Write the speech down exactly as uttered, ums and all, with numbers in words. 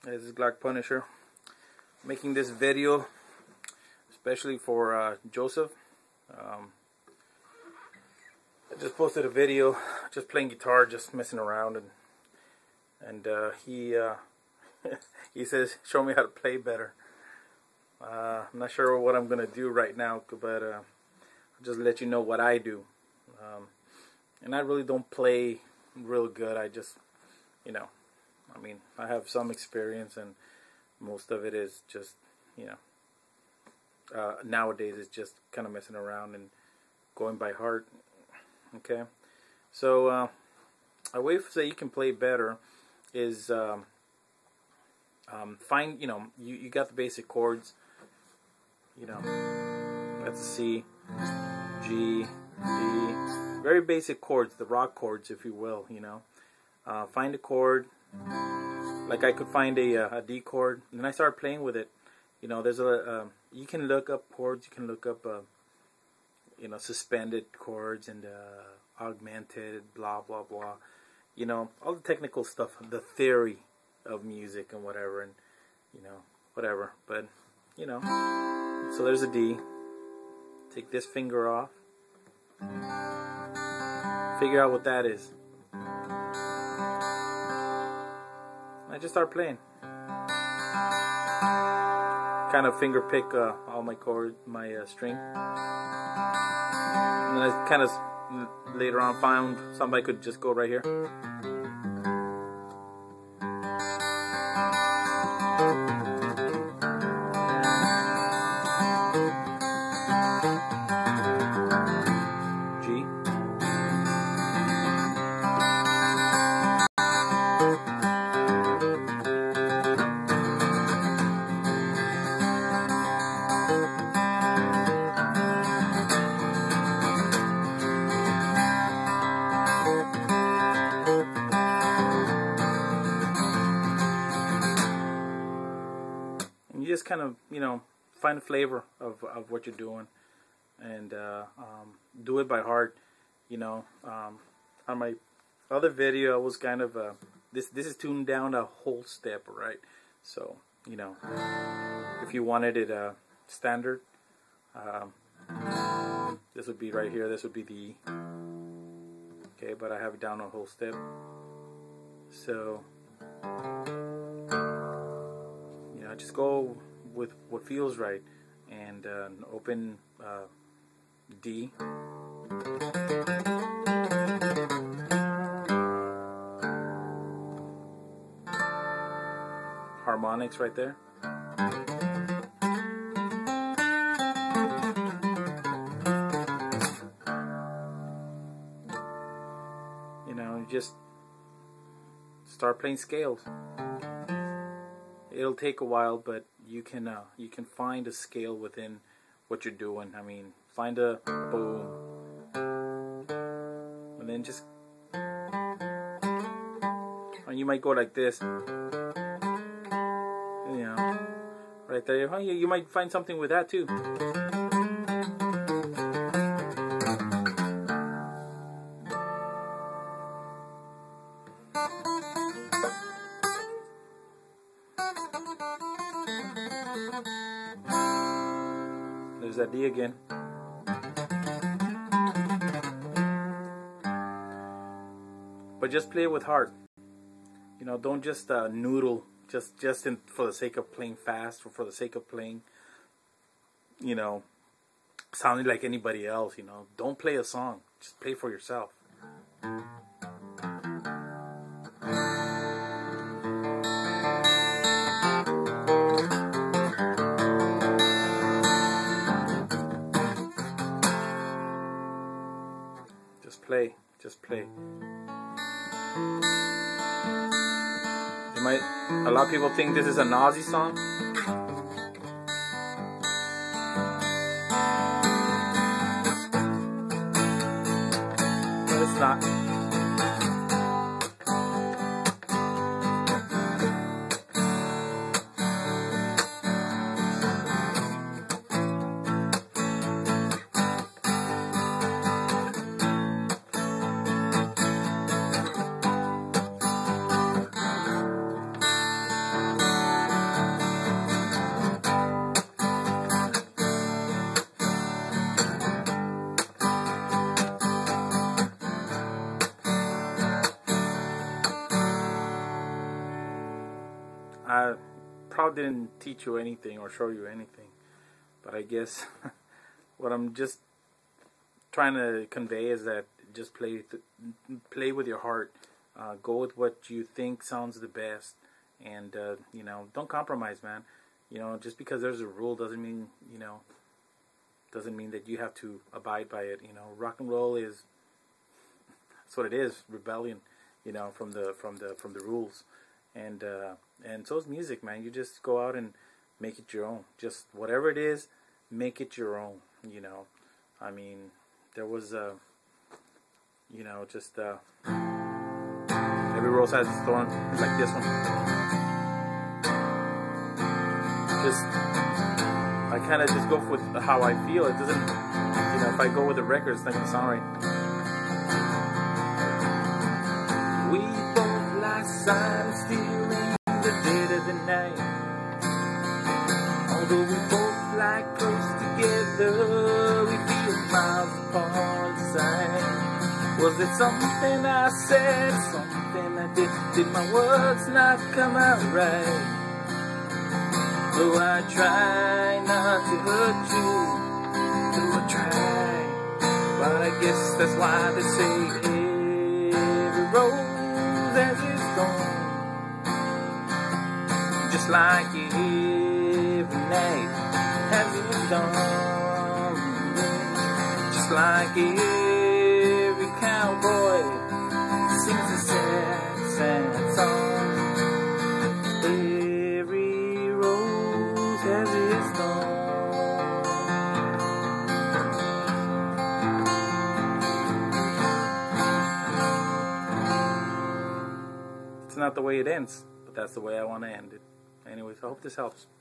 This is Black Punisher making this video especially for uh, Joseph. um, I just posted a video just playing guitar, just messing around, and and uh, he uh, he says show me how to play better. uh, I'm not sure what I'm gonna do right now, but uh, I'll just let you know what I do. um, and I really don't play real good. I just, you know, I mean, I have some experience, and most of it is just, you know, uh, nowadays it's just kind of messing around and going by heart. Okay, so uh, a way to say you can play better is um, um, find, you know, you, you got the basic chords, you know, that's a C, G, D, very basic chords, the rock chords, if you will, you know. Uh, find a chord. Like I could find a, a D chord, and then I started playing with it. You know, there's a uh, you can look up chords. You can look up uh, you know, suspended chords and uh, augmented, blah blah blah. You know, all the technical stuff, the theory of music and whatever, and you know, whatever. But you know, so there's a D. Take this finger off. Figure out what that is. I just start playing. Kind of finger pick uh, all my chord, my uh, string, and then I kind of later on found somebody could just go right here. G. Just kind of, you know, find a flavor of, of what you're doing, and uh, um, do it by heart. You know, um, on my other video I was kind of uh, this this is tuned down a whole step, right? So you know, if you wanted it uh, standard, um, this would be right here, this would be the E. Okay, but I have it down a whole step. So just go with what feels right, and uh, open uh, D, harmonics right there. You know, you just start playing scales. It'll take a while, but you can uh, you can find a scale within what you're doing. I mean, find a boom, and then just, and you might go like this, you know, right there. Oh, you, you might find something with that too. There's that D again. But just play it with heart. You know, don't just uh, noodle just just in, for the sake of playing fast, or for the sake of playing, you know, sounding like anybody else. You know, don't play a song. Just play for yourself. Just play, just play. You might, a lot of people think this is a Nazi song. But it's not. I probably didn't teach you anything or show you anything, but I guess what I'm just trying to convey is that just play th play with your heart. Uh, go with what you think sounds the best, and uh, you know, don't compromise, man. You know, just because there's a rule doesn't mean, you know, doesn't mean that you have to abide by it. You know, rock and roll is, that's what it is, rebellion. You know, from the from the from the rules, and uh, and so is music, man. You just go out and make it your own. Just whatever it is, make it your own. You know, I mean, there was a, uh, you know, just uh, every rose has its thorn. It's like this one. Just I kind of just go with how I feel. It doesn't, you know, if I go with the record, it's not gonna sound right. We both lie silent still in the dead of the night. Although we both lie close together, we feel miles apart inside. Was it something I said, something I did? Did my words not come out right? Though I try not to hurt you, though I try, but I guess that's why they say every road as it's gone, just like every night has its dawn, just like every cowboy sings a sad, sad song. Every rose has its thorn. It's not the way it ends, but that's the way I want to end it. Anyways, I hope this helps.